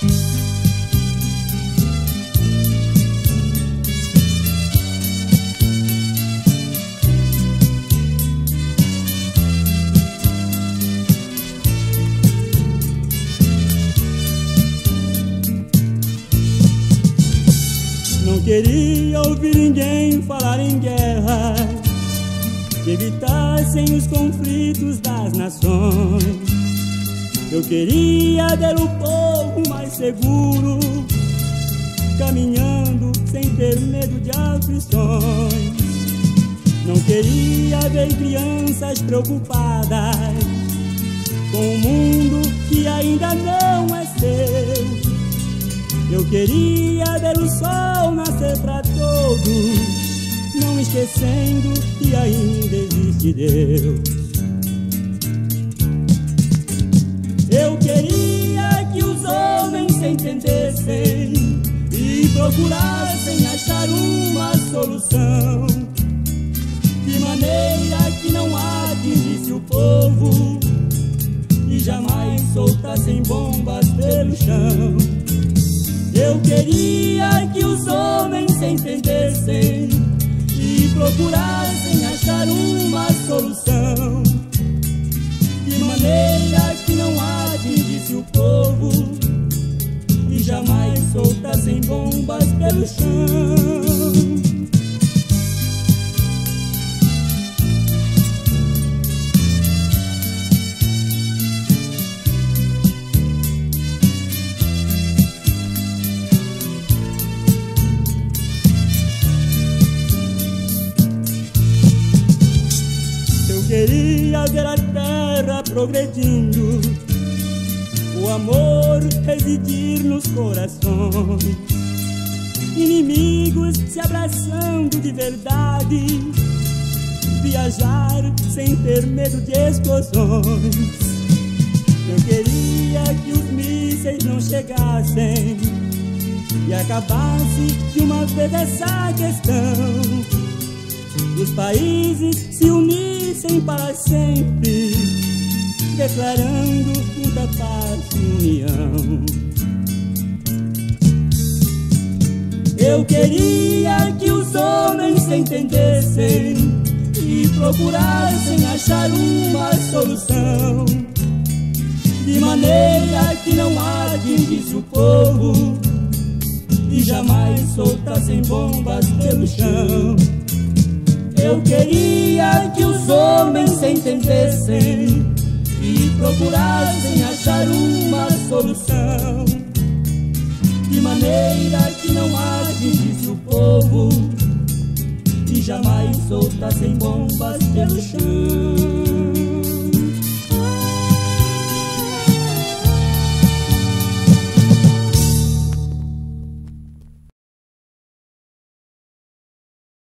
Não queria ouvir ninguém falar em guerra, que evitassem os conflitos das nações. Eu queria ver o povo mais seguro, caminhando sem ter medo de aflições. Não queria ver crianças preocupadas com o mundo que ainda não é seu. Eu queria ver o sol nascer para todos, não esquecendo que ainda existe Deus. Eu queria que os homens se entendessem e procurassem achar uma solução, de maneira que não atingisse o povo e jamais soltassem bombas pelo chão. Eu queria que os homens se entendessem e procurassem achar uma solução, de maneira que não atingisse o povo e jamais soltassem bombas pelo chão. Queria ver a terra progredindo, o amor residir nos corações, inimigos se abraçando de verdade, viajar sem ter medo de explosões. Eu queria que os mísseis não chegassem e acabasse de uma vez essa questão. Os países se unissem para sempre, declarando muita paz e união. Eu queria que os homens se entendessem e procurassem achar uma solução, de maneira que não atingisse o povo e jamais soltassem bombas pelo chão. Eu queria que os homens se entendessem e procurassem achar uma solução, de maneira que não atingisse o povo e jamais soltassem bombas pelo chão.